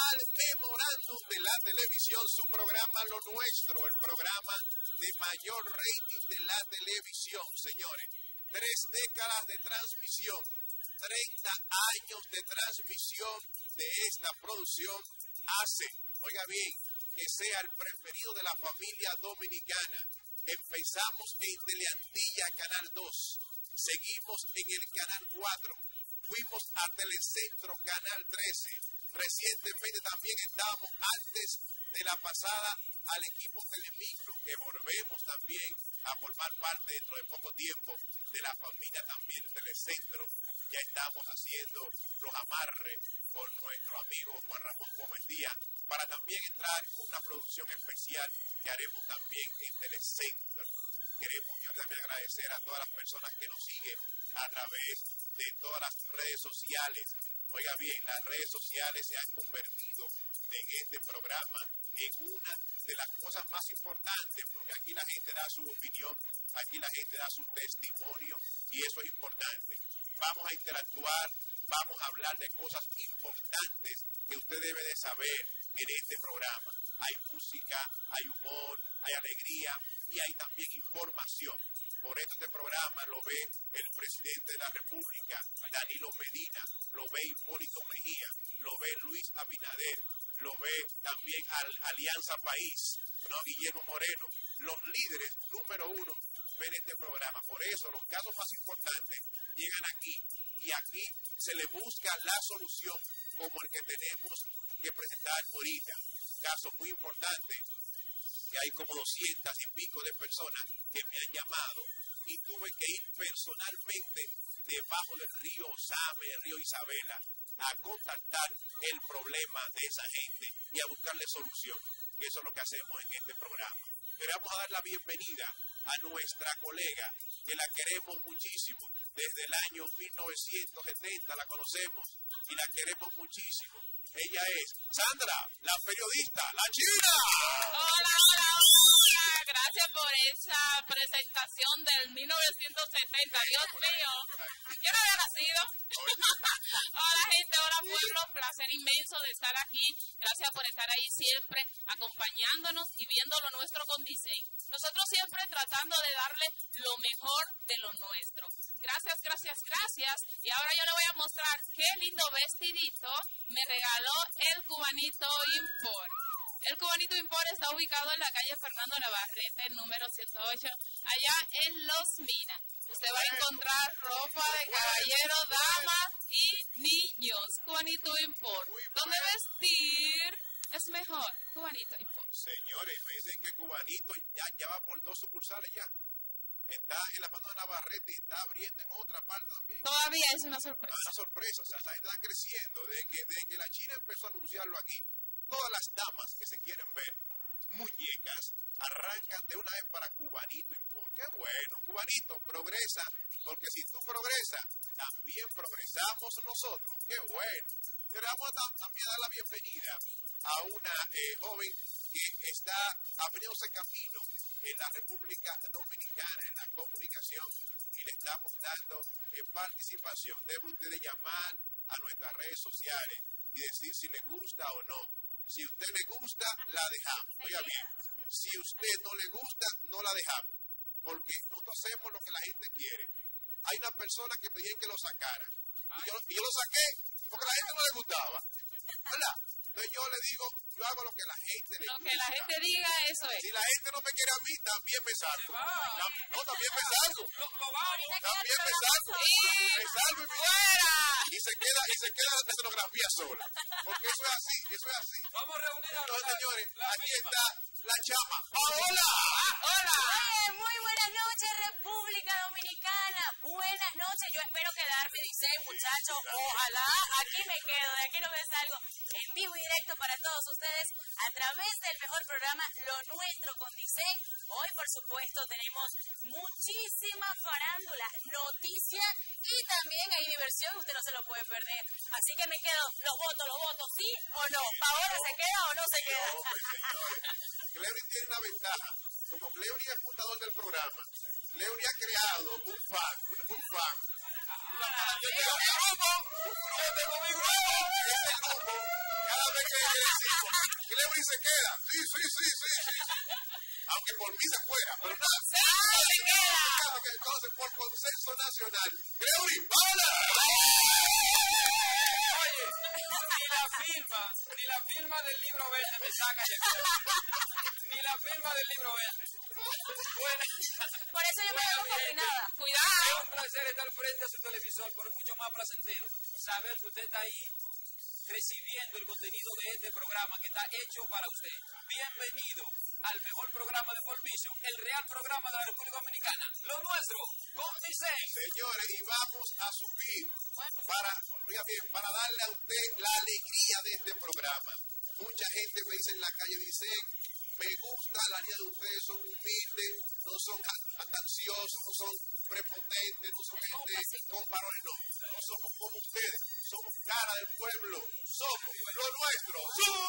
al memorándum de la televisión, su programa Lo Nuestro, el programa de mayor rating de la televisión, señores. 3 décadas de transmisión, 30 años de transmisión de esta producción hace, oiga bien, que sea el preferido de la familia dominicana. Empezamos en Teleantilla, Canal 2, seguimos en el Canal 4, fuimos a Telecentro, Canal 13, recientemente también estábamos antes de la pasada al equipo Telemicro, que volvemos también a formar parte dentro de poco tiempo de la familia también de Telecentro. Ya estamos haciendo los amarres con nuestro amigo Juan Ramón Gómez Díaz para también entrar en una producción especial que haremos también en Telecentro. Queremos también agradecer a todas las personas que nos siguen a través de todas las redes sociales. Oiga bien, las redes sociales se han convertido en este programa en una de las cosas más importantes, porque aquí la gente da su opinión, aquí la gente da su testimonio y eso es importante. Vamos a interactuar, vamos a hablar de cosas importantes que usted debe de saber en este programa. Hay música, hay humor, hay alegría y hay también información. Por eso este programa lo ve el presidente de la República, Danilo Medina, lo ve Hipólito Mejía, lo ve Luis Abinader, lo ve también Alianza País, ¿no? Guillermo Moreno. Los líderes número 1 ven este programa. Por eso los casos más importantes llegan aquí y aquí se le busca la solución como el que tenemos que presentar ahorita. Un caso muy importante que hay como 200 y pico de personas que me han llamado y tuve que ir personalmente debajo del río Osame, el río Isabela, a contactar el problema de esa gente y a buscarle solución, que eso es lo que hacemos en este programa. Pero vamos a dar la bienvenida a nuestra colega, que la queremos muchísimo, desde el año 1970 la conocemos y la queremos muchísimo. Ella es Sandra, la periodista, la China. Hola. Gracias por esa presentación del 1970. Dios mío, yo no había nacido. Hola gente, hola pueblo, placer inmenso de estar aquí. Gracias por estar ahí siempre acompañándonos y viendo lo nuestro con Dicen. Nosotros siempre tratando de darle lo mejor de lo nuestro. Gracias. Y ahora yo le voy a mostrar qué lindo vestidito me regaló el Cubanito Import. El Cubanito Import está ubicado en la calle Fernando Navarrete, número 108, allá en Los Minas. Usted va a encontrar ropa de caballero, dama y niños. Cubanito Import. ¿Dónde vestir es mejor? Cubanito Import. Señores, me dicen que Cubanito ya va por 2 sucursales ya. Está en la Fernando Navarrete y está abriendo en otra parte también. Todavía es una sorpresa. Es una sorpresa, o sea, la gente está creciendo. Desde que la China empezó a anunciarlo aquí, todas las damas que se quieren ver muñecas arrancan de una vez para Cubanito Import. ¡Qué bueno! Cubanito, progresa, porque si tú progresas, también progresamos nosotros. ¡Qué bueno! Pero vamos también a dar la bienvenida a una joven que está abriéndose camino en la República Dominicana, en la comunicación, y le estamos dando participación. Debe usted llamar a nuestras redes sociales y decir si le gusta o no. Si usted le gusta, la dejamos. Oiga bien, si usted no le gusta, no la dejamos. Porque nosotros hacemos lo que la gente quiere. Hay una persona que me dijeron que lo sacara. Y yo lo saqué porque a la gente no le gustaba. ¿Verdad? Entonces yo le digo, yo hago lo que la gente le gusta. Lo que la gente diga, eso es. Si la gente no me quiere a mí, también me salgo. No, también me salgo. También me salgo. Me salgo y se queda la escenografía sola. Porque eso es así. Vamos a reunir a Entonces, señores, aquí está la chama. ¡Hola! Hola. Muy buenas noches, República Dominicana. Buenas noches. Yo espero quedarme, dice muchachos. Ojalá aquí me quedo, de aquí no me salgo. En vivo y directo para todos ustedes a través del mejor programa Lo Nuestro con Dicen. Hoy, por supuesto, tenemos muchísima farándula, noticia y también hay diversión. Usted no se lo puede perder. Así que me quedo, los votos, ¿sí o no? ¿Paola se queda o no se queda? Clevery tiene una ventaja. Como Clevery es el fundador del programa, Clevery ha creado un fan. Cada Señores, ¿qué decimos? Clevery se queda. Sí. Aunque por mí se fuera, pero nada. Entonces, por consenso nacional, Clevery, ¡vámonos! Oye, ni la firma del libro verde me saca de aquí. Ni la firma del libro verde. Bueno, Por eso yo me quedo combinada. es Cuidado. un placer estar frente a su televisor, pero es mucho más placentero saber que usted está ahí recibiendo el contenido de este programa que está hecho para usted. Bienvenido al mejor programa de Formation, el real programa de la República Dominicana, lo nuestro, con Dicen. Señores, y vamos a subir para darle a usted la alegría de este programa. Mucha gente me dice en la calle, dice, me gusta la línea de ustedes, son humildes, no son jactanciosos, no son prepotentes, no son gente con paroles, no somos como ustedes, somos cara del pueblo, somos lo nuestro.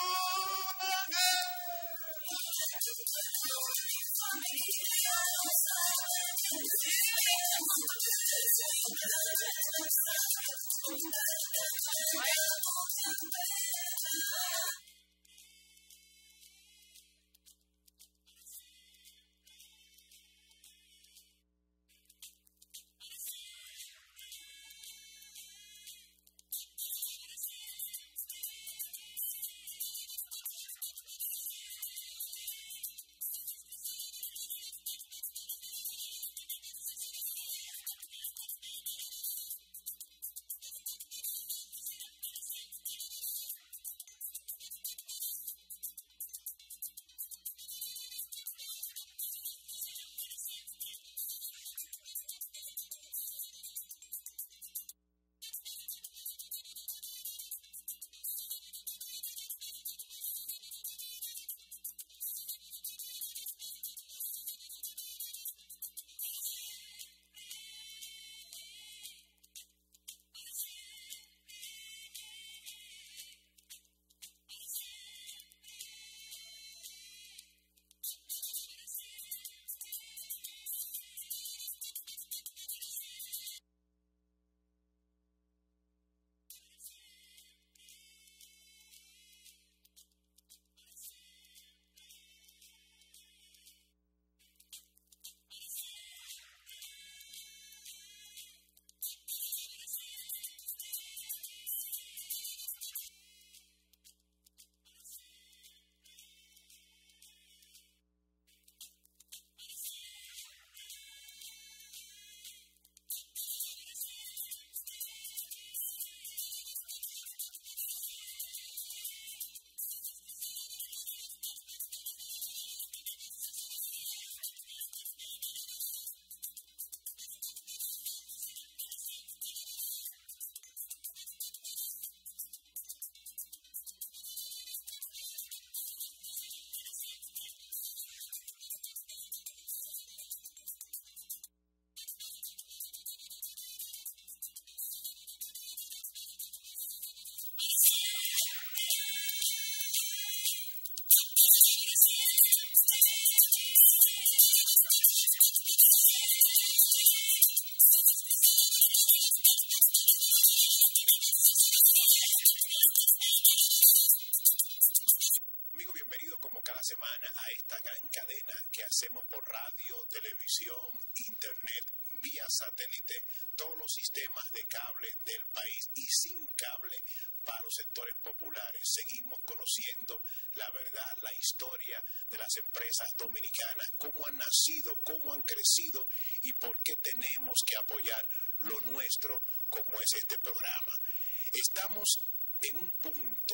Semana a esta gran cadena que hacemos por radio, televisión, internet, vía satélite, todos los sistemas de cable del país y sin cable para los sectores populares. Seguimos conociendo la verdad, la historia de las empresas dominicanas, cómo han nacido, cómo han crecido y por qué tenemos que apoyar lo nuestro como es este programa. Estamos en un punto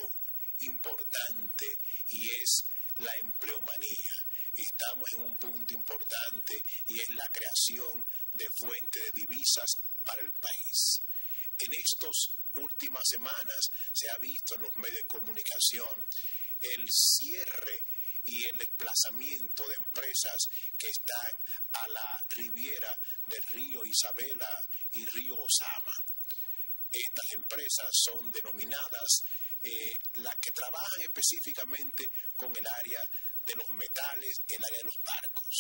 importante y es la empleomanía. Estamos en un punto importante y es la creación de fuentes de divisas para el país. En estas últimas semanas se ha visto en los medios de comunicación el cierre y el desplazamiento de empresas que están a la riviera del río Isabela y río Osama. Estas empresas son denominadas las que trabajan específicamente con el área de los metales, el área de los barcos.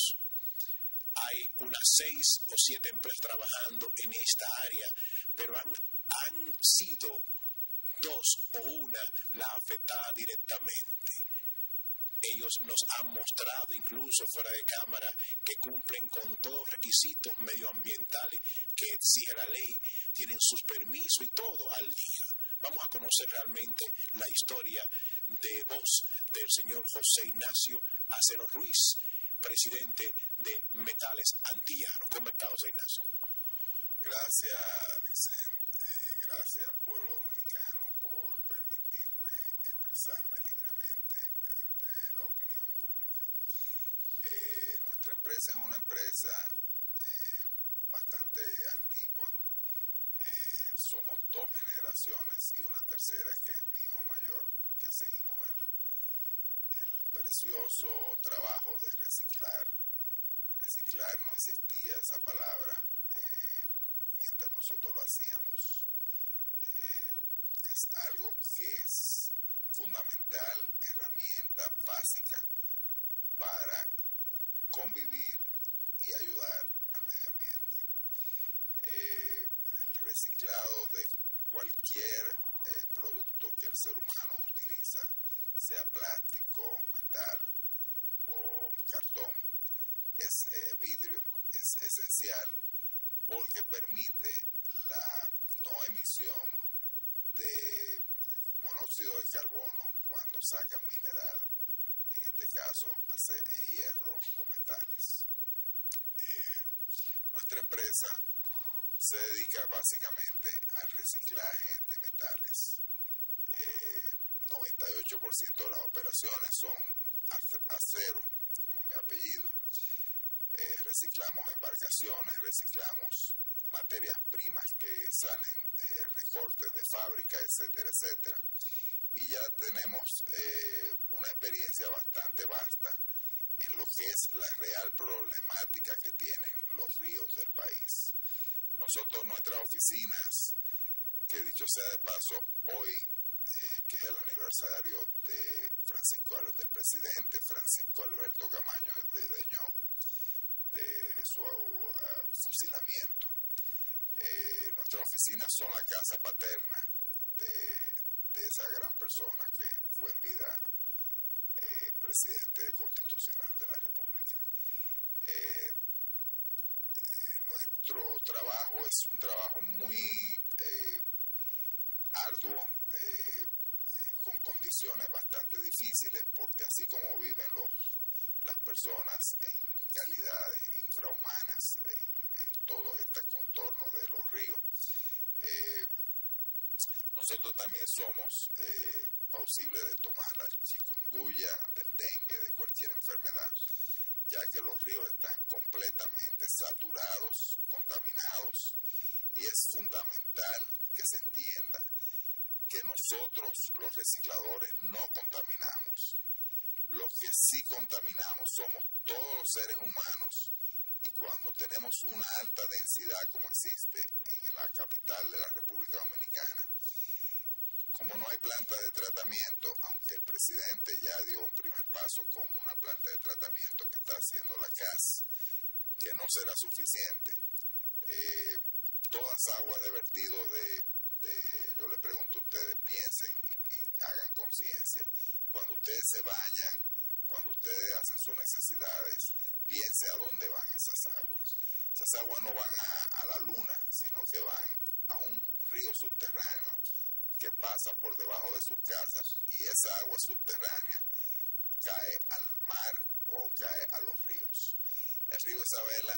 Hay unas 6 o 7 empresas trabajando en esta área, pero han sido dos o una la afectada directamente. Ellos nos han mostrado incluso fuera de cámara que cumplen con todos los requisitos medioambientales que exige la ley, tienen sus permisos y todo al día. Vamos a conocer realmente la historia de voz del señor José Ignacio Acero Ruiz, presidente de Metales Antillanos. ¿Cómo está, José Ignacio? Gracias, Vicente. Gracias, pueblo dominicano, por permitirme expresarme libremente ante la opinión pública. Nuestra empresa es una empresa bastante antigua. Somos 2 generaciones y una tercera que es mi hijo mayor, que seguimos el precioso trabajo de reciclar. Reciclar no existía esa palabra mientras nosotros lo hacíamos. Es algo que es fundamental, herramienta básica para convivir y ayudar al medio ambiente. El reciclado de cualquier producto que el ser humano utiliza, sea plástico, metal o cartón, es vidrio, es esencial porque permite la no emisión de monóxido de carbono cuando sacan mineral, en este caso hierro o metales. Nuestra empresa se dedica básicamente al reciclaje de metales. 98% de las operaciones son acero, como mi apellido. Reciclamos embarcaciones, reciclamos materias primas que salen recortes de fábrica, etcétera, etcétera. Y ya tenemos una experiencia bastante vasta en lo que es la real problemática que tienen los ríos del país. Nosotros, nuestras oficinas, que dicho sea de paso, hoy, que es el aniversario del presidente Francisco Alberto Camaño de Deñó, de su fusilamiento. Nuestras oficinas son la casa paterna de esa gran persona que fue en vida presidente constitucional de la República. Nuestro trabajo es un trabajo muy arduo, con condiciones bastante difíciles, porque así como viven las personas en calidades infrahumanas en todo este contorno de los ríos, nosotros también somos plausibles de tomar la chikungunya, del dengue, de cualquier enfermedad, ya que los ríos están completamente saturados, contaminados, y es fundamental que se entienda que nosotros, los recicladores, no contaminamos. Los que sí contaminamos somos todos los seres humanos, y cuando tenemos una alta densidad como existe en la capital de la República Dominicana, como no hay planta de tratamiento, aunque el presidente ya dio un primer paso con una planta de tratamiento que está haciendo la CAS, que no será suficiente, todas aguas de vertido yo le pregunto a ustedes, piensen y hagan conciencia. Cuando ustedes se bañan, cuando ustedes hacen sus necesidades, piensen a dónde van esas aguas. Esas aguas no van a la luna, sino que van a un río subterráneo que pasa por debajo de sus casas, y esa agua subterránea cae al mar o cae a los ríos. El río Isabela,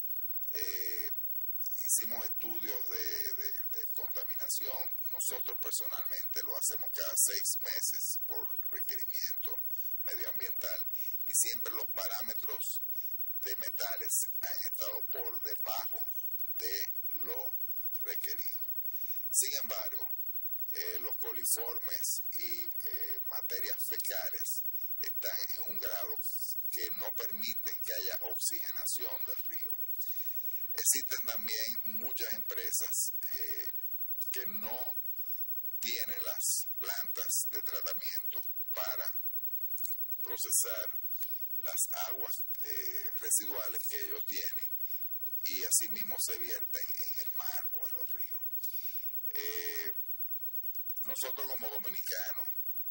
hicimos estudios de contaminación, nosotros personalmente lo hacemos cada 6 meses por requerimiento medioambiental, y siempre los parámetros de metales han estado por debajo de lo requerido. Sin embargo, los coliformes y materias fecales están en un grado que no permiten que haya oxigenación del río. Existen también muchas empresas que no tienen las plantas de tratamiento para procesar las aguas residuales que ellos tienen, y asimismo se vierten en el mar o en los ríos. nosotros como dominicanos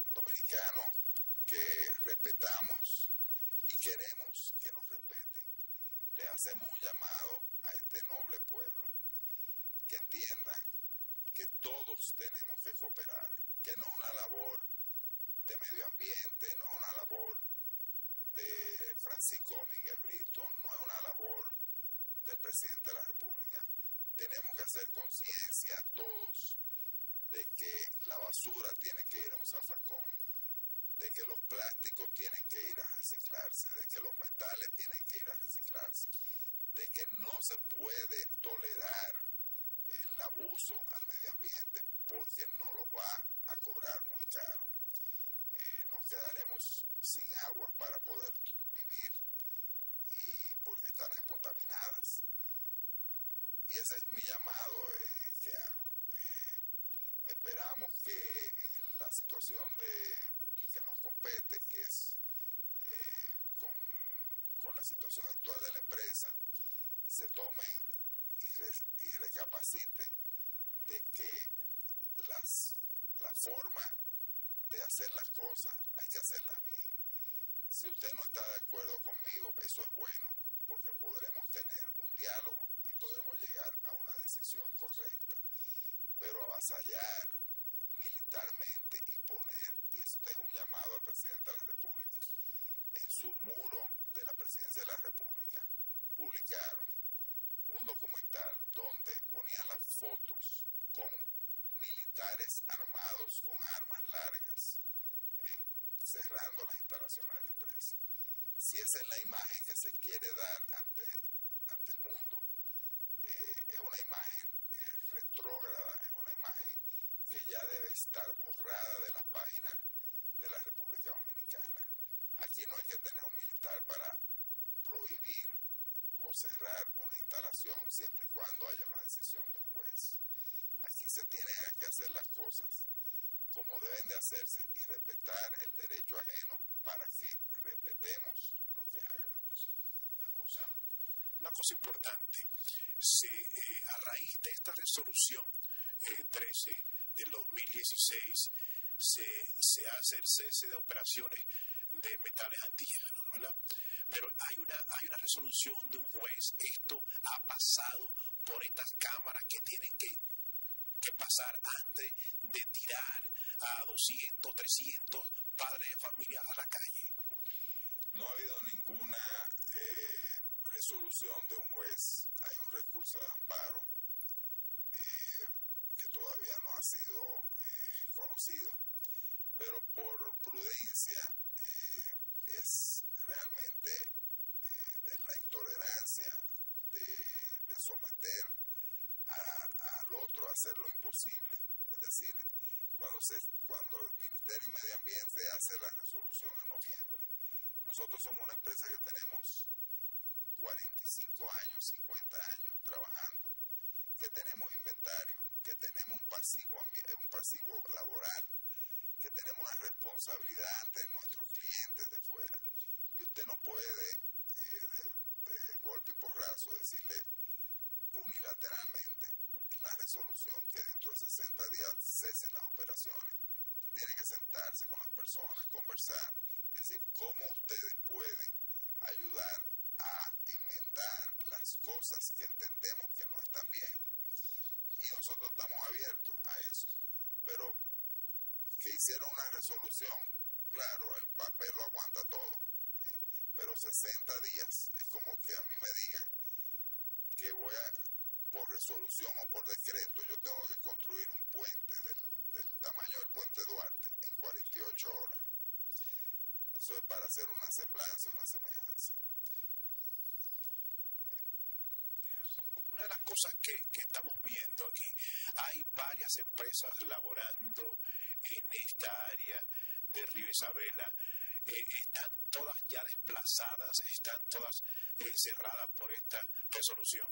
que respetamos y queremos que nos respeten, le hacemos un llamado a este noble pueblo, que entiendan que todos tenemos que cooperar, que no es una labor de medio ambiente, no es una labor de Francisco Domínguez Brito, no es una labor del presidente de la República. Tenemos que hacer conciencia todos de que la basura tiene que ir a un zafacón, de que los plásticos tienen que ir a reciclarse, de que los metales tienen que ir a reciclarse, de que no se puede tolerar el abuso al medio ambiente porque nos lo va a cobrar muy caro. Nos quedaremos sin agua para poder vivir y porque estarán contaminadas. Y ese es mi llamado que hago. Esperamos que la situación que nos compete, que es con la situación actual de la empresa, se tomen y recapaciten de que la forma de hacer las cosas hay que hacerlas bien. Si usted no está de acuerdo conmigo, eso es bueno, porque podremos tener un diálogo y podremos llegar a una decisión correcta. Pero avasallar militarmente y poner, y esto es un llamado al presidente de la República, en su muro de la presidencia de la República, publicaron un documental donde ponían las fotos con militares armados con armas largas, cerrando las instalaciones de la empresa. Si esa es la imagen que se quiere dar ante el mundo, es una imagen retrógrada, es una imagen que ya debe estar borrada de la página de la República Dominicana. Aquí no hay que tener un militar para prohibir o cerrar una instalación siempre y cuando haya una decisión de un juez. Aquí se tienen que hacer las cosas como deben de hacerse y respetar el derecho ajeno para que respetemos lo que hagan. Una cosa importante, a raíz de esta resolución 13 del 2016 se hace el cese de operaciones de metales antígenos, ¿verdad? Pero hay una resolución de un juez. Esto ha pasado por estas cámaras que tienen que pasar antes de tirar a 200, 300 padres de familia a la calle. No ha habido ninguna resolución de un juez. Hay un recurso de amparo que todavía no ha sido conocido, pero por prudencia es realmente de la intolerancia de someter al otro a hacer lo imposible. Es decir, cuando el Ministerio de Medio Ambiente hace la resolución en noviembre, nosotros somos una empresa que tenemos 45 años, 50 años trabajando, que tenemos inventario, que tenemos un pasivo laboral, que tenemos una responsabilidad ante nuestros clientes de fuera. Y usted no puede de golpe y porrazo decirle unilateralmente en la resolución que dentro de 60 días cesen las operaciones. Usted tiene que sentarse con las personas, conversar, es decir, cómo ustedes pueden ayudar a enmendar las cosas que entendemos que no están bien. Y nosotros estamos abiertos a eso. Pero que hicieron una resolución, claro, el papel lo aguanta todo, pero 60 días es como que a mí me digan que por resolución o por decreto, yo tengo que construir un puente del tamaño del puente Duarte en 48 horas. Eso es para hacer una semblanza, una semejanza. Una de las cosas que estamos viendo aquí, hay varias empresas laborando en esta área de Río Isabela. Están todas ya desplazadas, están todas cerradas por esta resolución.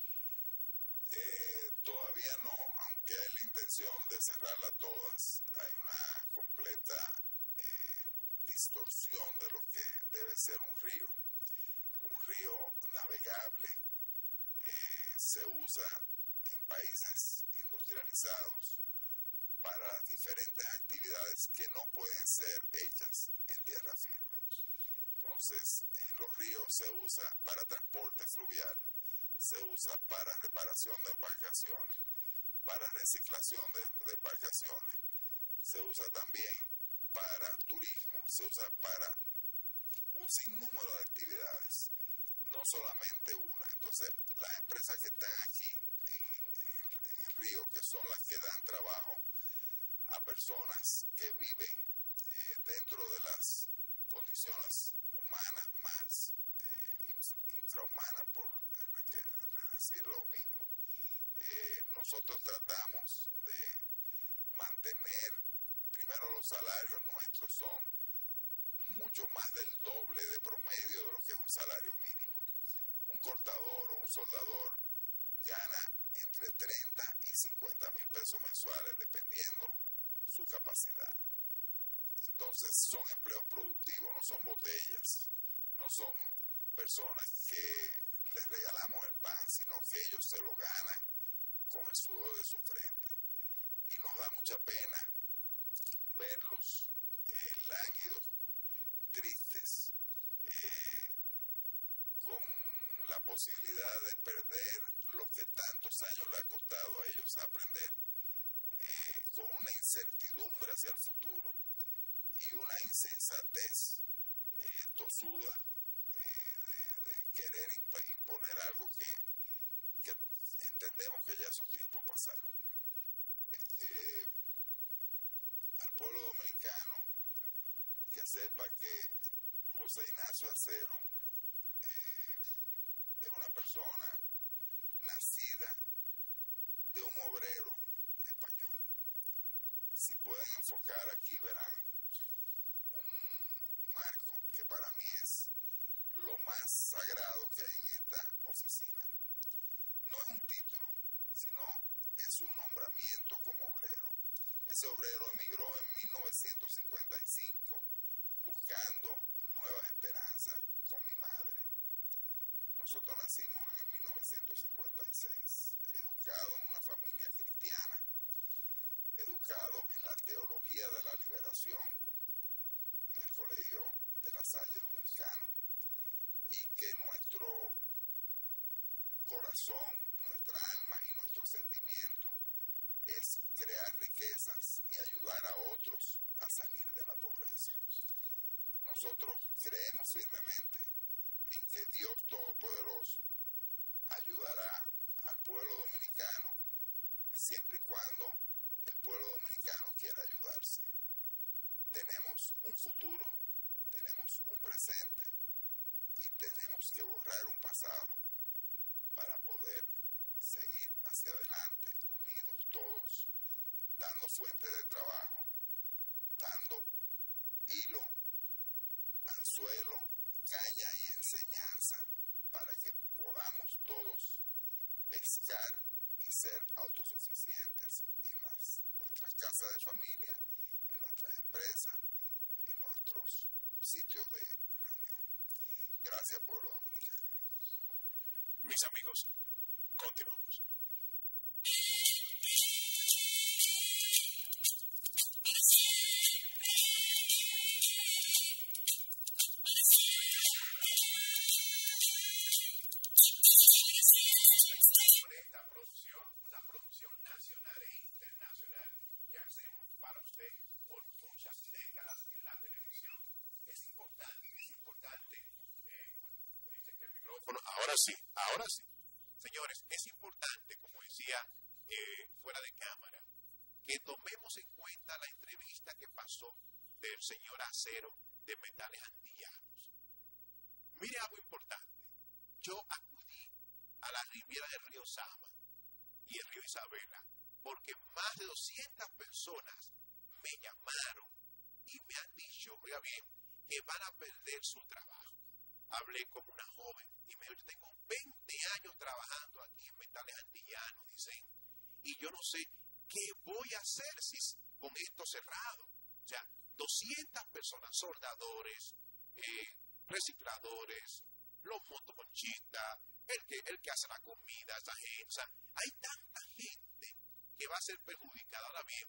Todavía no, aunque hay la intención de cerrarlas todas. Hay una completa distorsión de lo que debe ser un río navegable. Se usa en países industrializados para diferentes actividades que no pueden ser hechas en tierra firme. Entonces, en los ríos se usa para transporte fluvial, se usa para reparación de embarcaciones, para reciclación de embarcaciones, se usa también para turismo, se usa para un sinnúmero de actividades, no solamente una. Entonces, las empresas que están aquí en el río, que son las que dan trabajo a personas que viven dentro de las condiciones humanas más infrahumanas, por decir lo mismo, nosotros tratamos de mantener, primero los salarios nuestros son mucho más del doble de promedio de lo que es un salario mínimo. Un cortador o un soldador gana entre 30 y 50 mil pesos mensuales dependiendo su capacidad. Entonces son empleos productivos, no son botellas, no son personas que les regalamos el pan, sino que ellos se lo ganan con el sudor de su frente. Y nos da mucha pena verlos lánguidos, tristes, con la posibilidad de perder lo que tantos años le ha costado a ellos aprender, con una incertidumbre hacia el futuro y una insensatez tosuda de querer imponer algo que entendemos que ya esos tiempos pasaron. Al pueblo dominicano, que sepa que José Ignacio Acero es una persona nacida de un obrero español. Si pueden enfocar aquí, verán un marco que para mí es lo más sagrado que hay en esta oficina. No es un título, sino es un nombramiento como obrero. Ese obrero emigró en 1955 buscando nuevas esperanzas con mi madre. Nosotros nacimos en 1956, educado en una familia cristiana, educado en la teología de la liberación en el Colegio de la Salle Dominicano, y que nuestro corazón, nuestra alma y nuestro sentimiento es crear riquezas y ayudar a otros a salir de la pobreza. Nosotros creemos firmemente en que Dios Todopoderoso ayudará al pueblo dominicano siempre y cuando el pueblo dominicano quiera ayudarse. Tenemos un futuro, tenemos un presente y tenemos que borrar un pasado para poder seguir hacia adelante, unidos todos, dando fuentes de trabajo, dando hilo, anzuelo, caña y enseñanza para que podamos todos pescar y ser autosuficientes en nuestras casas de familia, en nuestras empresas, en nuestros sitios de reunión. Gracias, pueblo dominicano. Mis amigos, continuamos. La producción nacional e internacional que hacemos para usted por muchas décadas en la televisión. Es importante. El micrófono. Ahora sí. Señores, es importante, como decía fuera de cámara, que tomemos en cuenta la entrevista que pasó del señor Acero de Metales Antillanos. Mire algo importante. Yo acudí a la riviera del río Sama y el río Isabela, porque más de 200 personas me llamaron y me han dicho, oiga bien, que van a perder su trabajo. Hablé con una joven y me dijo, yo tengo 20 años trabajando aquí en Metales Antillanos, dicen, y yo no sé qué voy a hacer si con esto cerrado. O sea, 200 personas, soldadores, recicladores, los motoconchistas, el que hace la comida, esa gente. O sea, hay tanta gente que va a ser perjudicada. Ahora bien,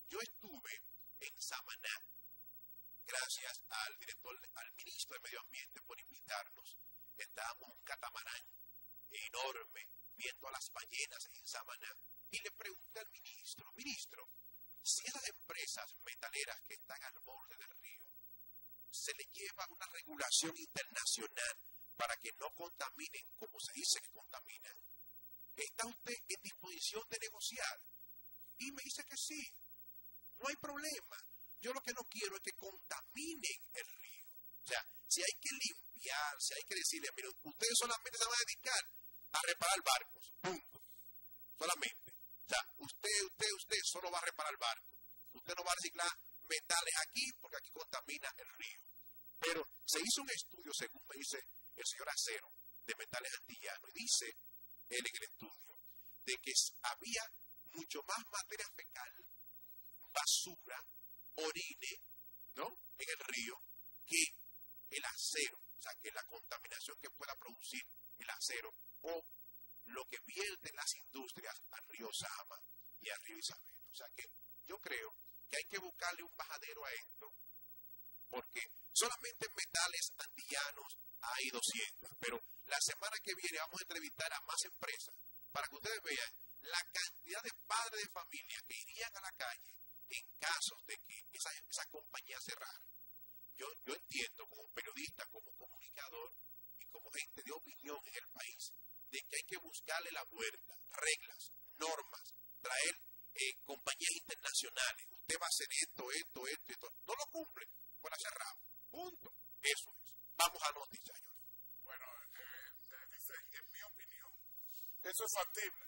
yo estuve en Samaná, gracias al ministro de Medio Ambiente por invitarnos. Estábamos en un catamarán enorme, viendo a las ballenas en Samaná, y le pregunté al ministro, si esas empresas metaleras que están al borde del río, se les lleva una regulación internacional para que no contaminen como se dice que contaminan, ¿está usted en disposición de negociar? Y me dice que sí, no hay problema. Yo lo que no quiero es que contaminen el río. O sea, si hay que limpiar, si hay que decirle, miren, ustedes solamente se van a dedicar a reparar barcos, punto. Solamente. O sea, usted solo va a reparar barcos. Usted no va a reciclar metales aquí porque aquí contamina el río. Pero se hizo un estudio, según me dice el señor Acero, de metales antillanos, y dice él en el estudio, de que había mucho más materia fecal, basura, orine, ¿no?, en el río, que el acero. O sea, que la contaminación que pueda producir el acero o lo que vierten las industrias al río Sama y al río Isabel. O sea, que yo creo que hay que buscarle un bajadero a esto, porque solamente en metales antillanos hay 200, pero la semana que viene vamos a entrevistar a más empresas para que ustedes vean la cantidad de padres de familia que irían a la calle en casos de que esa compañía cerrara. Yo entiendo como periodista, como comunicador y como gente de opinión en el país, de que hay que buscarle la vuelta, reglas, normas, traer compañías internacionales. Usted va a hacer esto. No lo cumplen, pues la cerramos. Punto. Eso es. Vamos a noticias, señores. Bueno, dicen, en mi opinión, eso es factible.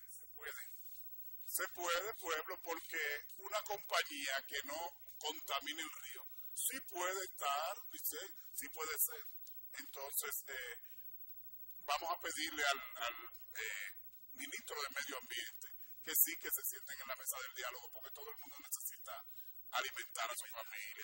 Se puede, pueblo, porque una compañía que no contamine el río, sí puede estar, dice, sí puede ser. Entonces, vamos a pedirle al ministro de Medio Ambiente que sí, que se sienten en la mesa del diálogo, porque todo el mundo necesita alimentar a su familia.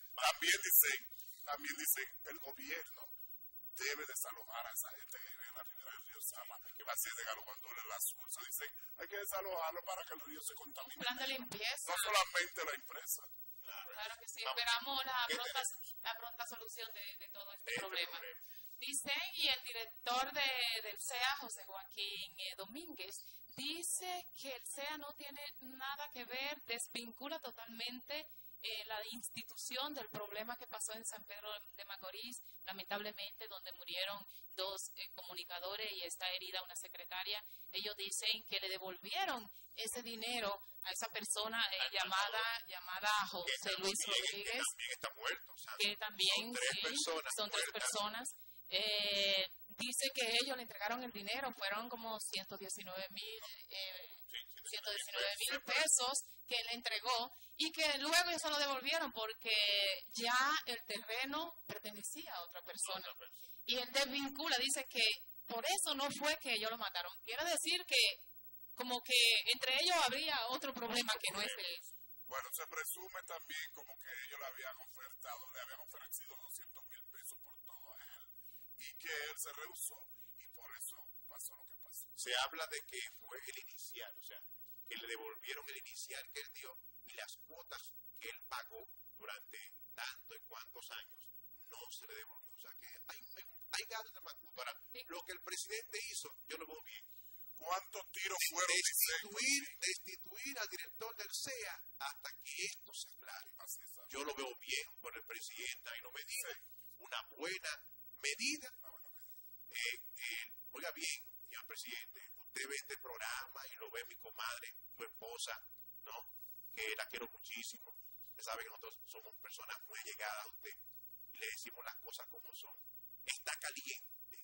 También dicen, el gobierno debe desalojar a esa gente en la ribera del río Sama, que va a ser de Galobandola en la Sursa. Dicen, hay que desalojarlo para que el río se contamine. Plan de limpieza. No solamente la empresa. Claro que sí. Esperamos la pronta solución de todo este problema. Dice, y el director del CEA, José Joaquín Domínguez, dice que el CEA no tiene nada que ver, desvincula totalmente la institución del problema que pasó en San Pedro de Macorís, lamentablemente, donde murieron 2 comunicadores y está herida una secretaria. Ellos dicen que le devolvieron ese dinero a esa persona llamada José Luis Rodríguez, que también está muerto. Que también son 3 personas. Dice que ellos le entregaron el dinero, fueron como 119,000 pesos que le entregó, y que luego eso lo devolvieron porque ya el terreno pertenecía a otra persona. Y él desvincula, dice que por eso no fue que ellos lo mataron. Quiere decir que como que entre ellos habría otro problema que no es el... Bueno, se presume también como que ellos le habían ofrecido 200,000 pesos por todo a él, y que él se rehusó, y por eso pasó lo que pasó. Se habla de que fue el inicial, o sea, que le devolvieron el inicial que él dio y las cuotas que él pagó durante tanto y cuantos años no se le devolvió. O sea, que hay gatos de Macuto. Ahora, lo que el presidente hizo, yo lo veo bien. ¿Cuántos tiros fueron? Destituir al director del CEA hasta que esto se aclare. Yo lo veo bien por el presidente, ahí no me dice una buena medida. Oiga bien, señor presidente, usted ve este programa y lo ve mi comadre, su esposa, ¿no? Que la quiero muchísimo. Usted sabe que nosotros somos personas muy allegadas a usted y le decimos las cosas como son. Está caliente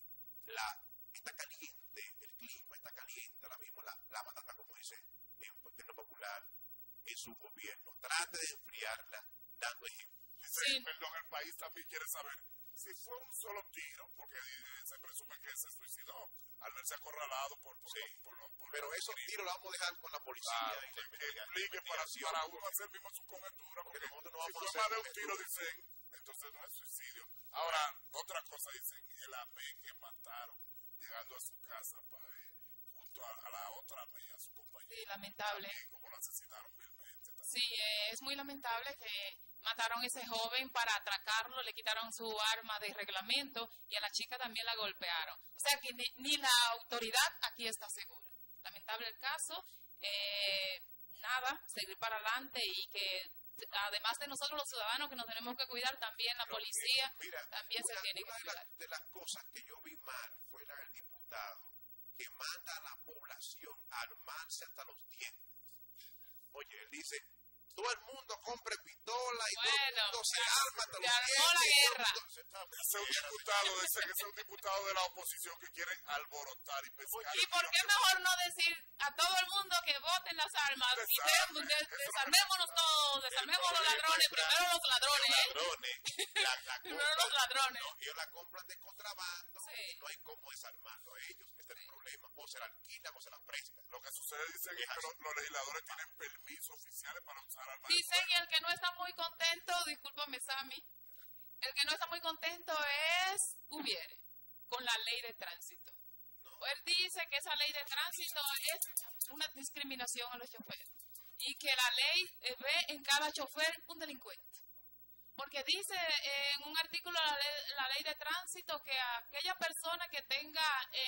el clima, está caliente ahora mismo la batata, como dice en término popular, en su gobierno. Trate de enfriarla dando ejemplo. Perdón, el país también quiere saber si fue un solo tiro, porque se presume que se suicidó al verse acorralado por pero esos tiros los vamos a dejar con la policía. Que explique para uno hacer mismo su conjetura, porque nosotros no vamos si fue más de un tiro, dicen, entonces no es suicidio. Ahora, otra cosa dicen, el AME que mataron llegando a su casa junto a la otra AME, a su compañera. Sí, lamentable. También, como lo asesinaron vilmente. Sí, Sí, es muy lamentable que mataron a ese joven para atracarlo, le quitaron su arma de reglamento y a la chica también la golpearon. O sea que ni la autoridad aquí está segura. Lamentable el caso, nada, seguir para adelante y que además de nosotros los ciudadanos que nos tenemos que cuidar, también la policía también se tiene que cuidar. Una de las cosas que yo vi mal fue la del diputado que manda a la población a armarse hasta los dientes. Oye, él dice, todo el mundo compre pistola y todo el mundo se arma hasta los armó la dientes. guerra. Ese es un diputado de la oposición que quiere alborotar y pescar. ¿Y por qué mejor no decir a todo el mundo que voten las armas y desarmémonos todos, desarmemos los ladrones, primero los ladrones? Primero los ladrones. No, ellos la compran de contrabando Sí. y no hay cómo desarmarlo ellos. Este es el problema. O se la alquilan o se la prestan. Lo que sucede, dicen, es que los legisladores tienen permisos oficiales para usar armas. Dicen que el que no está muy contento, discúlpame Sammy, el que no está muy contento es Ubiere, con la ley de tránsito. Él dice que esa ley de tránsito es una discriminación a los choferes y que la ley ve en cada chofer un delincuente. Porque dice en un artículo de la ley de tránsito que aquella persona que tenga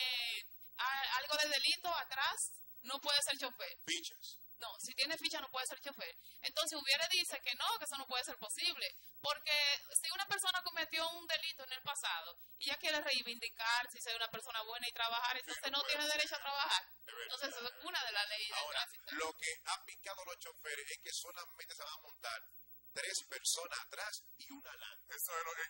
algo de delito atrás no puede ser chofer. Fichas. No, si tiene ficha no puede ser chofer. Entonces Ubiere dice que no, que eso no puede ser posible. Porque si una persona cometió un delito en el pasado y ella quiere reivindicar si es una persona buena y trabajar, entonces no tiene derecho a trabajar. Entonces eso es una de las leyes de Ahora, tránsito. lo que han picado los choferes es que solamente se van a montar 3 personas atrás y una adelante. Eso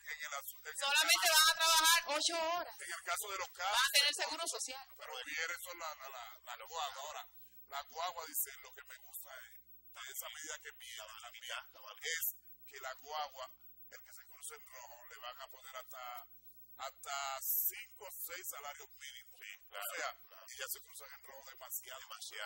es Solamente van a trabajar 8 horas. en el caso de los carros. Van a tener seguro social. Pero viene eso la guagua. Ahora, la guagua dice, lo que me gusta es, de esa medida que viene también, es que la guagua, el que se cruce en rojo, le van a poner hasta 5 o 6 salarios mínimos. Sí, claro, o sea, claro. y ya se cruzan en rojo demasiado.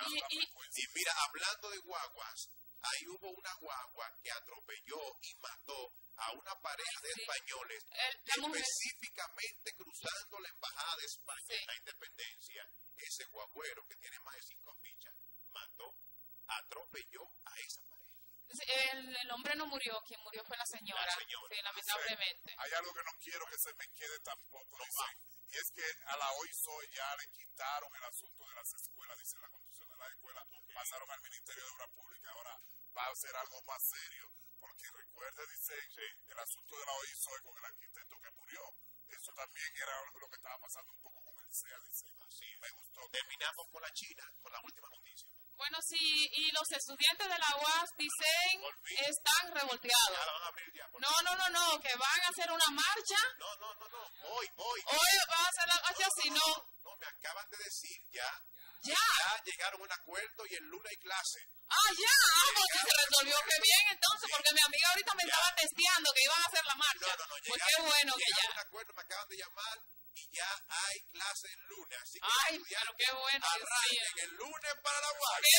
Y mira, hablando de guaguas, ahí hubo una guagua que atropelló y mató a una pareja de españoles, La mujer. específicamente cruzando la embajada de España Sí. en la Independencia. Ese guagüero que tiene más de 5 fichas mató, atropelló a esa pareja. El hombre no murió, quien murió fue la señora. Sí, lamentablemente. Hay algo que no quiero que se me quede tampoco, dicen, y es que a la hoy soy ya le quitaron el asunto de las escuelas, dice la construcción de las escuelas, pasaron al Ministerio de Obras Públicas, ahora va a ser algo más serio, porque recuerde, dice, el asunto de la hoy soy con el arquitecto que murió, eso también era lo que estaba pasando un poco con el CEA, dice, así me gustó. Terminamos con la China, con la última noticia. Bueno, sí, y los estudiantes de la UAS dicen están revolteados. Ya la van a abrir ya. No, que van a hacer una marcha. No. Hoy. Hoy van a hacer la marcha, si no. No, me acaban de decir ya Ya. llegaron a un acuerdo y el lunes hay clase. Porque se resolvió. Qué bien, entonces, porque mi amiga ahorita me estaba testeando que iban a hacer la marcha. No, Pues qué bueno que llegaron a ya. un acuerdo, me acaban de llamar y ya hay clase el lunes. Así que Ay, pero qué bueno. Dios mío. arranquen el lunes para la UAS. ¡Qué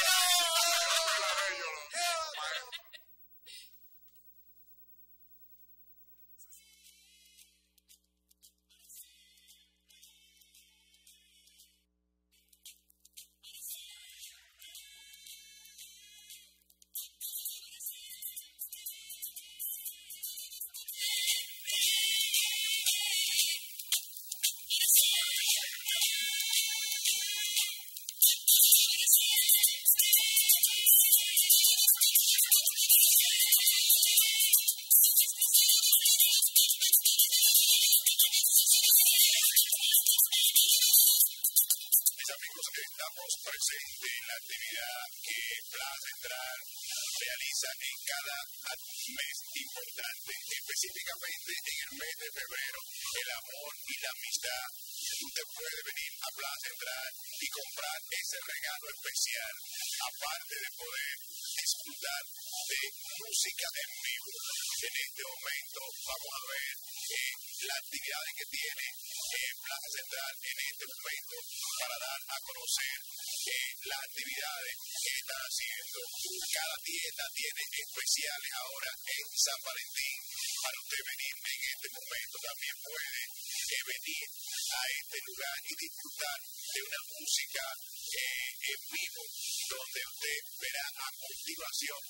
bueno! Estamos presentes en la actividad que Plaza Central realiza en cada mes importante, específicamente en el mes de febrero, el amor y la amistad. Usted puede venir a Plaza Central y comprar ese regalo especial, aparte de poder disfrutar de música en vivo. En este momento vamos a ver las actividades que tiene Plaza Central en este momento para dar a conocer las actividades que están haciendo. Cada tienda tiene especiales ahora en San Valentín. Para usted venir en este momento también puede venir a este lugar y disfrutar de una música en vivo, donde usted verá a continuación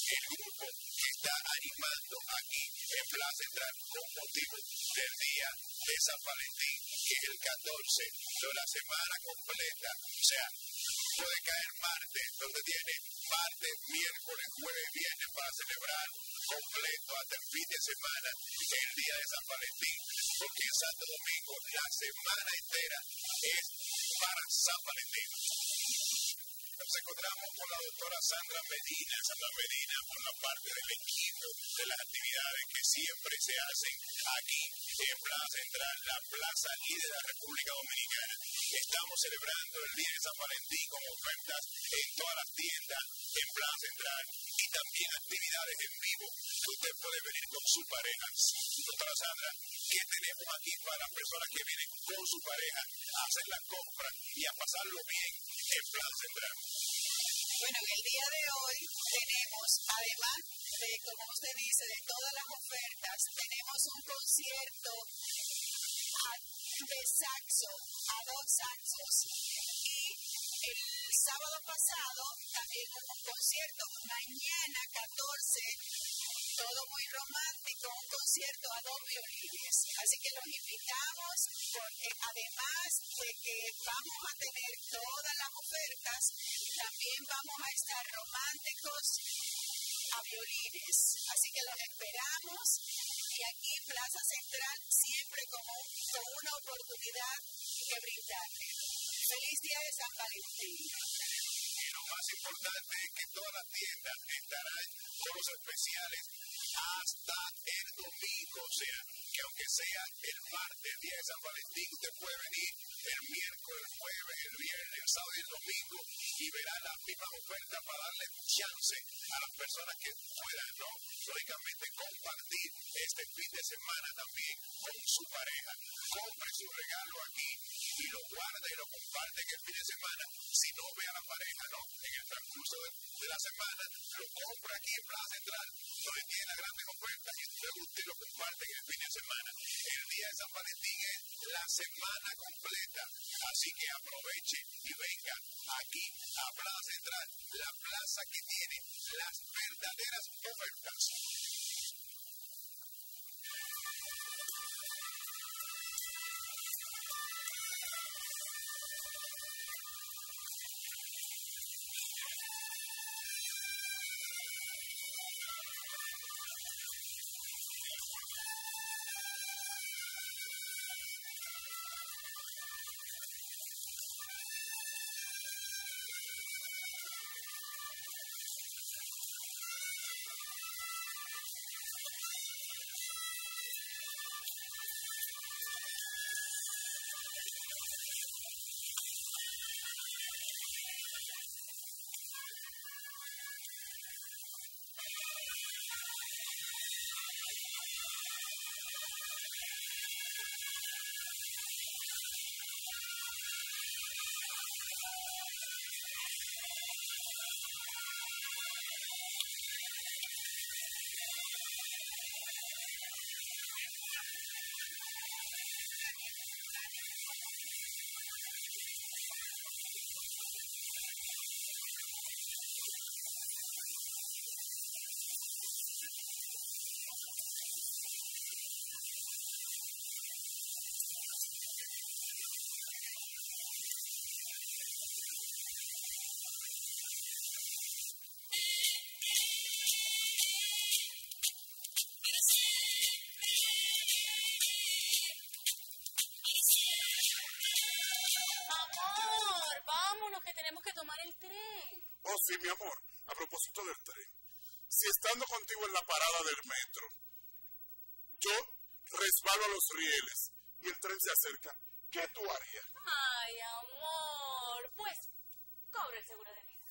el grupo que está animando aquí en Plaza Central con motivo del día de San Valentín, que es el 14 de la semana completa. O sea, puede caer martes, donde tiene martes, miércoles, jueves, viernes para celebrar completo hasta el fin de semana, el día de San Valentín, porque en Santo Domingo la semana entera es para San Valentín. Nos encontramos con la doctora Sandra Medina. Sandra Medina forma parte del equipo de las actividades que siempre se hacen aquí en Plaza Central, la plaza líder de la República Dominicana. Estamos celebrando el Día de San Valentín con ofertas en todas las tiendas en Plaza Central y también actividades en vivo que usted puede venir con su pareja. Doctora Sandra, ¿qué tenemos aquí para las personas que vienen con su pareja a hacer las compras y a pasarlo bien en Plaza Central? Bueno, en el día de hoy tenemos, además de, como usted dice, de todas las ofertas, tenemos un concierto de saxo, a 2 saxos. Y el sábado pasado también hubo un concierto, mañana 14, todo muy romántico, un concierto a 2 violines. Así que los invitamos porque además de que vamos a tener todas las ofertas, también vamos a estar románticos a violines. Así que los esperamos y aquí en Plaza Central siempre con una oportunidad que brindarle. Feliz Día de San Valentín. Y lo más importante es que todas las tiendas estarán con los especiales hasta el domingo. O sea, que aunque sea el martes, el día de San Valentín, usted puede venir el miércoles, el jueves, el viernes, el sábado y el domingo y verá las mismas ofertas para darle chance a las personas que puedan, ¿no? Lógicamente, compartir este fin de semana también con su pareja. Compre su regalo aquí y lo guarda y lo comparte en el fin de semana. Si no ve a la pareja, ¿no? En el transcurso de la semana, lo compra aquí en Plaza Central, donde tiene las grandes ofertas y luego usted lo comparte en el fin de semana. El día de San Valentín es la semana completa, así que aproveche y venga aquí a Plaza Central, la plaza que tiene las verdaderas ofertas. tenemos que tomar el tren. Oh, sí, mi amor. A propósito del tren. Si estando contigo en la parada del metro, yo resbalo a los rieles y el tren se acerca, ¿qué tú harías? Ay, amor. Pues, cobra el seguro de vida.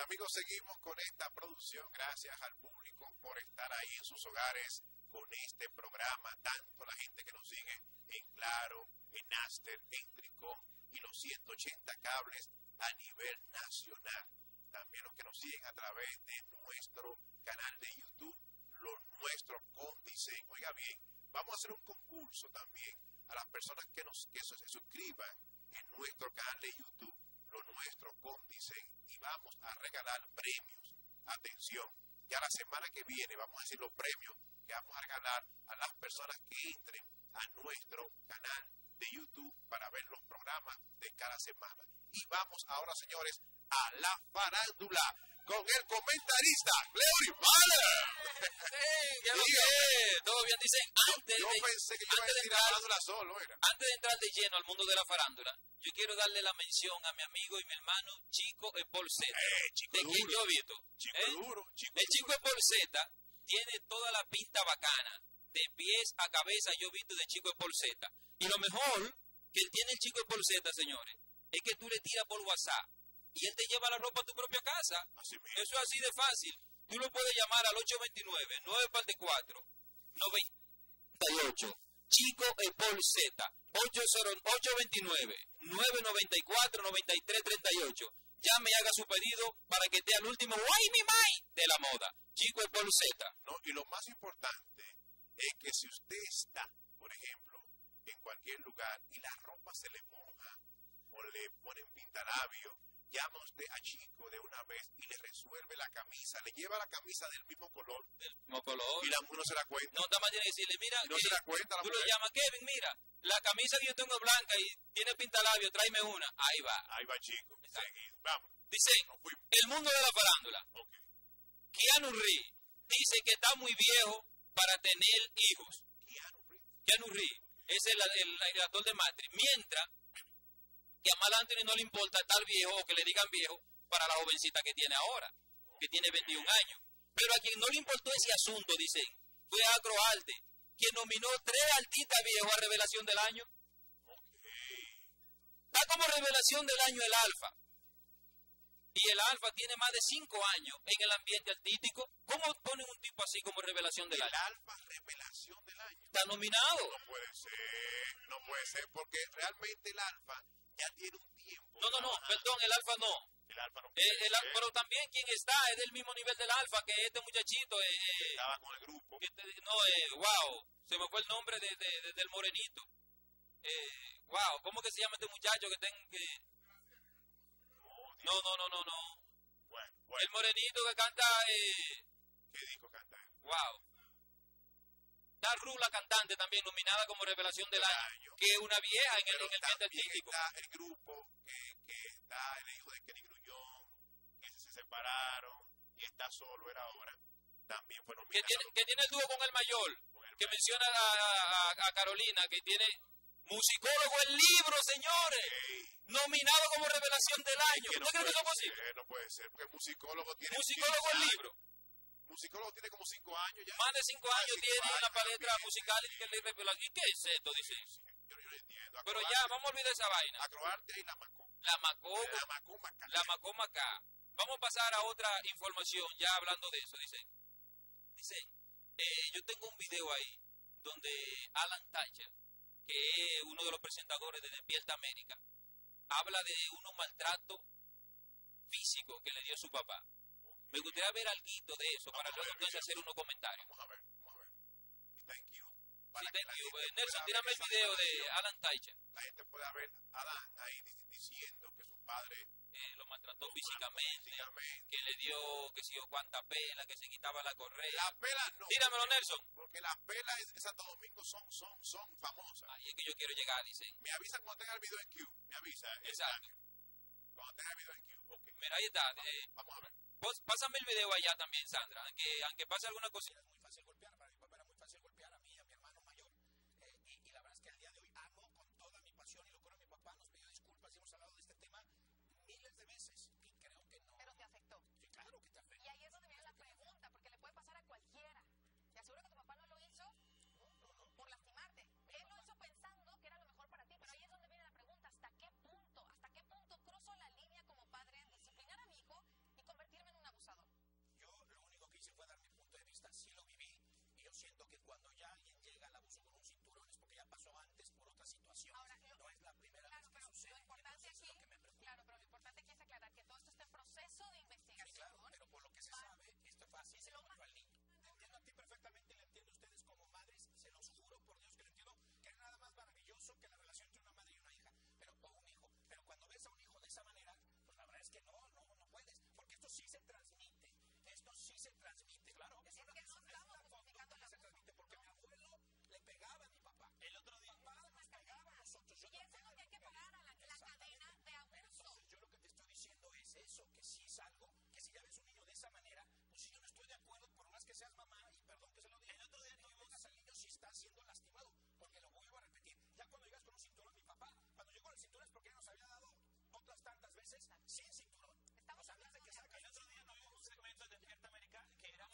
amigos, seguimos con esta producción. Gracias al público por estar ahí en sus hogares con este programa. Tanto la gente que nos sigue en Claro, en Aster, en Tricom y los 180 cables a nivel nacional. También los que nos siguen a través de nuestro canal de YouTube, Lo Nuestro con Diseño. Oiga bien, vamos a hacer un concurso también a las personas que se suscriban en nuestro canal de YouTube, Lo Nuestro con Diseño, y vamos a regalar premios. Atención, ya la semana que viene vamos a decir los premios que vamos a regalar a las personas que entren a nuestro canal de YouTube para ver los programas de cada semana. Y vamos ahora, señores, a la farándula con el comentarista Cleory Valer. Ya lo sé, todo bien, dicen. Yo pensé que iba a decir la farándula solo, era. Antes de entrar de lleno al mundo de la farándula, yo quiero darle la mención a mi amigo y mi hermano Chico Epolzeta, Chico de quien duro. yo he visto. Chico duro, Chico El Chico Epolzeta tiene toda la pinta bacana, de pies a cabeza yo he visto de Chico Epolzeta. Y lo mejor que él tiene el Chico Epolzeta, señores, es que tú le tiras por WhatsApp y él te lleva la ropa a tu propia casa. Así mismo. Eso es así de fácil. Tú lo puedes llamar al 829-944-98. Chico Epolzeta, 829-994-9338. Llame y haga su pedido para que esté al último ¡Guay, mi mai! De la moda. Chico Epolzeta. No, y lo más importante es que si usted está, por ejemplo, en cualquier lugar y la ropa se le moja o le ponen pintalabio, llama usted a Chico de una vez y le resuelve la camisa, le lleva la camisa del mismo color. Del mismo color. Y la mujer no se da cuenta. No, nada más tiene que decirle, mira, No se da cuenta la tú mujer. lo llamas, Kevin, mira, la camisa que yo tengo es blanca y tiene pintalabio, tráeme una. Ahí va. Ahí va Chico. Seguido. Vamos. Dicen, Nos fuimos. el mundo de la farándula. Ok. Keanu Reeves dice que está muy viejo para tener hijos. Keanu Reeves es el actor de Matrix. Mientras que a Mal Anthony no le importa estar viejo o que le digan viejo para la jovencita que tiene ahora, que tiene 21 años. Pero a quien no le importó ese asunto, dicen, fue Acro Arte, quien nominó 3 artistas viejos a Revelación del Año. Está como Revelación del Año el Alfa. Y el Alfa tiene más de 5 años en el ambiente artístico. ¿Cómo ponen un tipo así como Revelación del Año? El Alfa Revelación del Año. Está nominado. No puede ser, porque realmente el Alfa ya tiene un tiempo. No, perdón, el Alfa no. El Alfa no puede ser. Pero también quien está es del mismo nivel del Alfa, que este muchachito. Estaba con el grupo. Wow, se me fue el nombre del morenito. Wow, ¿cómo que se llama este muchacho que tengo que...? No. Bueno. El morenito que canta... ¿Qué disco canta él? Wow. Está Ru, la cantante, también nominada como Revelación del Año, que es una vieja en el ambiente artístico. Está el grupo que está el hijo de Kenny Grullón, que se separaron y está solo, era ahora. También fue nominado. Que tiene el dúo con el mayor, que menciona a Carolina, que tiene musicólogo en libro, señores. Nominado como Revelación del Año. ¿No creo que eso es posible? No puede ser, porque musicólogo tiene... Musicólogo en libro. Musicólogo tiene como 5 años ya. Más de 5 años tiene una paleta musical y que le revela. ¿Y qué es esto? Dice. Yo no entiendo. Pero ya, vamos a olvidar esa vaina. Acroarte y la Macó. La Macoma acá. Vamos a pasar a otra información, ya hablando de eso. Dicen, yo tengo un video ahí donde Alan Thatcher, que es uno de los presentadores de Despierta América, habla de unos maltratos físicos que le dio su papá. Me gustaría ver algo de eso para luego entonces hacer unos comentarios. Vamos a ver. Y thank you. Nelson, tírame el video de Alan Thatcher. La gente puede ver a Alan ahí diciendo que su padre lo maltrató físicamente, que le dio, que sé yo, cuánta pela, que se quitaba la correa. La pela no. Tíramelo, Nelson. Porque las pelas en Santo Domingo son famosas. Ahí es que yo quiero llegar, dicen. Me avisa cuando tenga el video en Q. Me avisa. Exacto. Cuando tenga el video en Q. Okay. Mira, ahí está. Vamos a ver. Pásame el video allá también, Sandra, aunque pase alguna cosita. Es muy fácil golpear, para mi papá era muy fácil golpear a mí y a mi hermano mayor. Y la verdad es que al día de hoy amo con toda mi pasión y locura. Mi papá nos pidió disculpas y hemos hablado de este tema miles de veces y creo que no. Pero te afectó. Sí, claro que te afecta. Y ahí es donde viene la pregunta, porque le puede pasar a cualquiera. Te aseguro que tu papá no lo hizo por lastimarte. Él lo hizo pensando que era lo mejor para ti, pero ahí es donde viene la pregunta, ¿hasta qué punto cruzo la línea como padre en disciplinar a mi hijo y convertir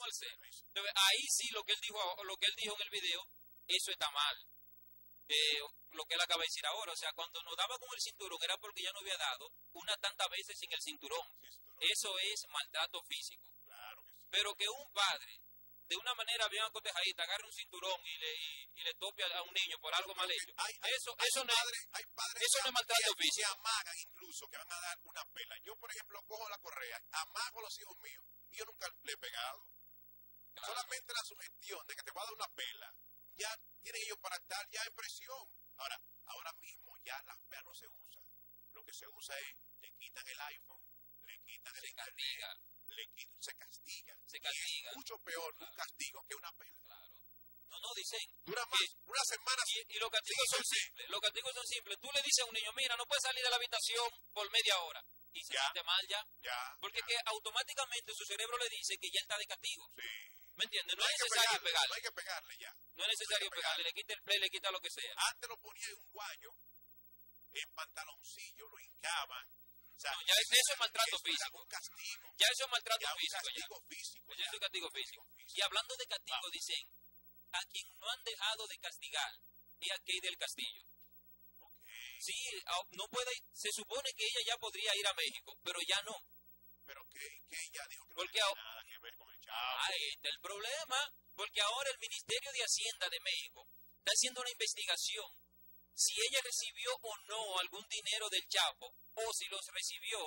al seno. Entonces, ahí sí lo que él dijo en el video, eso está mal. Lo que él acaba de decir ahora, o sea, cuando nos daba con el cinturón era porque ya no había dado unas tantas veces sin el cinturón. Eso es maltrato físico. Claro que sí. Pero que un padre, de una manera bien acotejadita, agarre un cinturón y le tope a un niño por algo mal hecho, eso no es maltrato que físico. amagan incluso, que van a dar una pela. Yo, por ejemplo, cojo la correa, amago a los hijos míos, y yo nunca le he pegado. Claro. Solamente la sugestión de que te va a dar una pela, ya tienen ellos para estar ya en presión. Ahora mismo ya las pelas no se usan. Lo que se usa es, le quitan el iPhone, le quitan el internet, se castiga. Es mucho peor un castigo que una pela. Claro. No, dicen. Dura más, una semana. Y los castigos son simples. Los castigos son simples. Tú le dices a un niño, mira, no puedes salir de la habitación por media hora. Y se siente mal ya. Porque que automáticamente su cerebro le dice que ya está de castigo. Sí. ¿Me entiendes? No es necesario pegarle. No hay que pegarle ya. No es necesario pegarle. Le quita el play, le quita lo que sea. Antes lo ponía en un guayo, en pantaloncillo, lo hincaban. O sea, no, ya eso es maltrato físico. Castigo. Ya eso es maltrato físico. Castigo físico. Ya eso es castigo físico. Y hablando de castigo, dicen, a quien no han dejado de castigar es a Kay del Castillo. Okay. Sí, no puede, se supone que ella ya podría ir a México, pero ya no. Pero que ella dijo que no porque tiene nada que ver con el Chavo. Ahí está el problema, porque ahora el Ministerio de Hacienda de México está haciendo una investigación si ella recibió o no algún dinero del Chapo, o si los recibió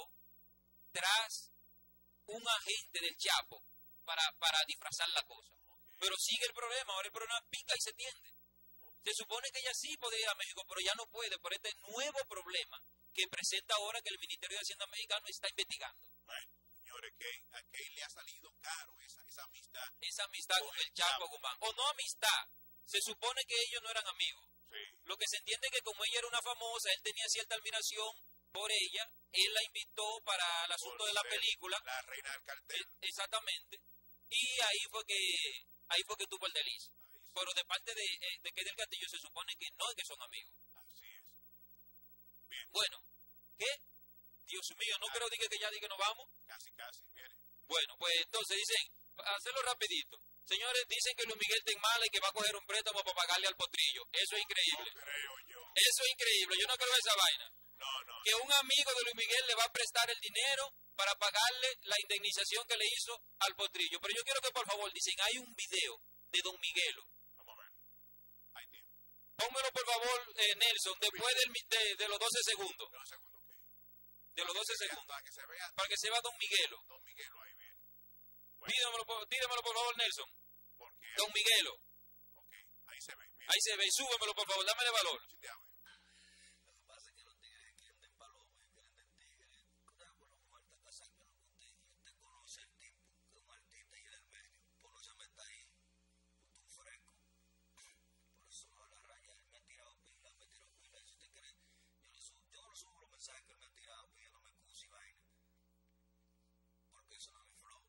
tras un agente del Chapo para disfrazar la cosa. Okay. Pero sigue el problema, ahora el problema pica y se tiende. Okay. Se supone que ella sí podía ir a México, pero ya no puede por este nuevo problema que presenta ahora que el Ministerio de Hacienda mexicano está investigando. Bueno, señores, a Kay le ha salido caro esa amistad. Esa amistad con el Chapo Guzmán. O no amistad, se supone que ellos no eran amigos. Sí. Lo que se entiende es que como ella era una famosa, él tenía cierta admiración por ella, él la invitó para el asunto de la película. La reina del cartel. Exactamente. Y ahí fue que tuvo el desliz. Pero de parte de Kay del Castillo se supone que no es que son amigos. Así es. Bien. Bueno, ¿qué? Dios mío, no creo que ya diga que nos vamos. Casi, viene. Bueno, pues entonces dicen, hacerlo rapidito. Señores, dicen que Luis Miguel está en mala y que va a coger un préstamo para pagarle al potrillo. Eso es increíble. No creo yo. Eso es increíble. Yo no creo esa vaina. No. Que un amigo de Luis Miguel le va a prestar el dinero para pagarle la indemnización que le hizo al potrillo. Pero yo quiero que por favor, dicen, hay un video de Don Miguelo. Vamos a ver. Ahí tiene. Pónmelo por favor, Nelson, después de los 12 segundos. De los 12 segundos. Para que se vea Don Miguelo. Don Miguelo ahí viene. Bueno. Tíramelo por favor, Nelson. ¿Por qué? Don Miguelo. Ok, ahí se ve. Mira. Ahí se ve. Súbemelo por favor, dámele valor. Lo que pasa es que los tigres quieren de paloma, quieren de tigre. Cuidado con los muertos, casármelo con usted. Y usted conoce el tipo, que es un artista y el medio. Por no se meta ahí, puto fresco. Por eso no la raya, él me ha tirado pila. Y si usted quiere, yo no subo los mensajes que él me ha tirado pila, no me excuse y vaina. Porque eso no es mi flow.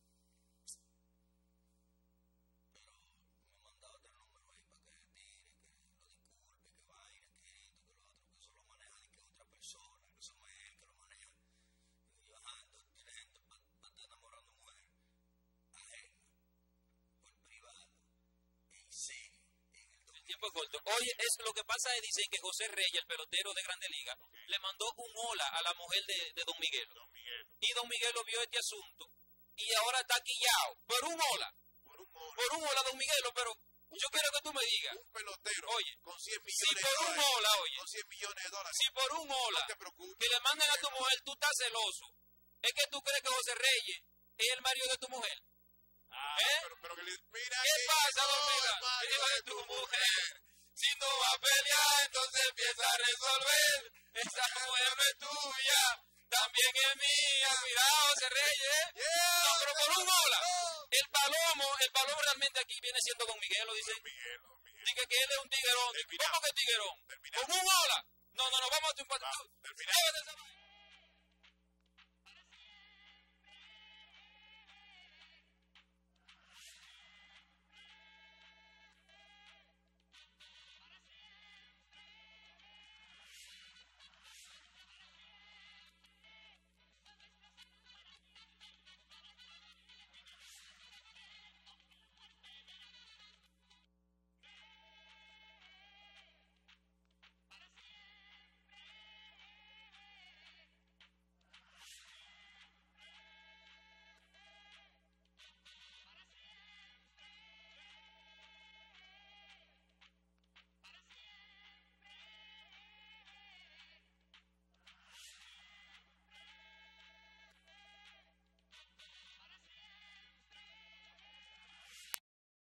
Pero me ha mandado otro número ahí para que tire, que lo disculpe, que vaina, que esto, que lo otro, que eso lo maneja de que otra persona, que eso no es él que lo maneja. Y yo, tiene gente para estar enamorando mujeres ajena, por privado, en serio, en el Tiempo corto. Oye, lo que pasa es, dicen que José Reyes, el pelotero de Grande Liga, le mandó un hola a la mujer de Don Miguelo. Y Don Miguelo vio este asunto y ahora está quillado. Por un hola. Por un hola, Don Miguelo, pero yo quiero que tú me digas. Un pelotero, oye, con 100 millones si de por dólares. Un hola, oye. Con 100 millones de dólares. Si por un hola no te preocupes, que le mandan a tu mujer, tú estás celoso. Es que tú crees que José Reyes es el marido de tu mujer. Pero que mira, ¿qué pasa, Don Miguelo? Es tu mujer. Si no va a pelear, entonces empieza a resolver. Esa mujer no es tuya, también es mía. Cuidado, José Reyes. No, pero por un hola. El palomo realmente aquí viene siendo Don Miguelo, dice. Dice que él es un tiguerón. ¿Cómo que tiguerón? Con un hola. No, vamos a tu